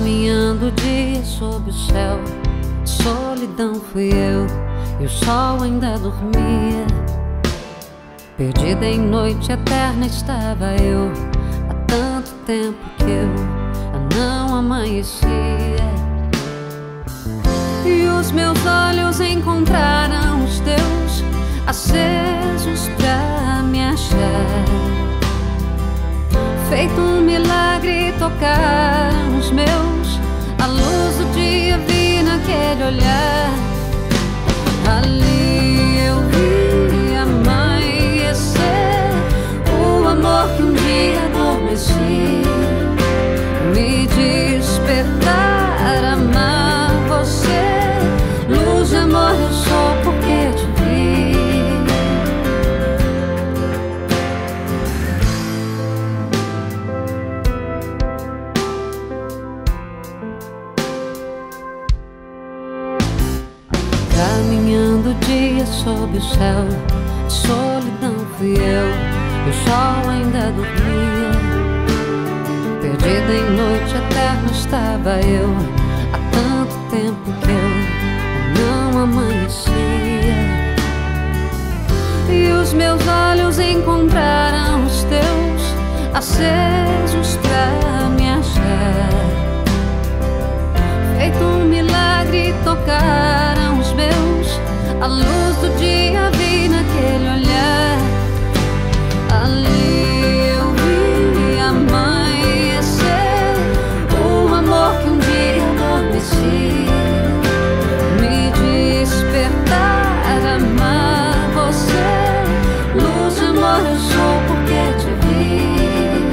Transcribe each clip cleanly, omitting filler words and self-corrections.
Caminhando o dia sob o céu, solidão fui eu e o sol ainda dormia. Perdida em noite eterna estava eu, há tanto tempo que eu não amanhecia. E os meus olhos encontraram os teus, acesos pra me achar. Feito um milagre tocaram os meus, a luz do dia vi naquele olhar. Ali eu vi amanhecer o amor que um dia adormeci, me despertar, amar você. Luz de amor eu sou porque te vi. Caminhando o dia sob o céu, solidão fui eu e o sol ainda dormia. Perdida em noite eterna estava eu, há tanto tempo que eu não amanhecia. E os meus olhos encontraram os teus, acesos pra me achar. Feito um milagre tocaram os meus, a luz do dia vi naquele olhar. Ali eu vi amanhecer o amor que um dia adormeci, me despertar, amar você. Luz de amor eu sou porque te vi.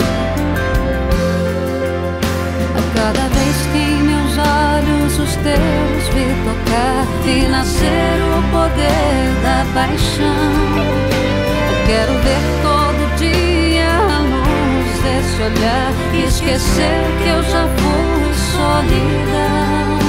A cada vez que em meus olhos os teus vi tocar, vi nascer o poder da paixão. Eu quero ver todo dia a luz desse olhar e esquecer que eu já fui solidão.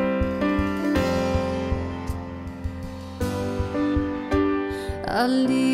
Ali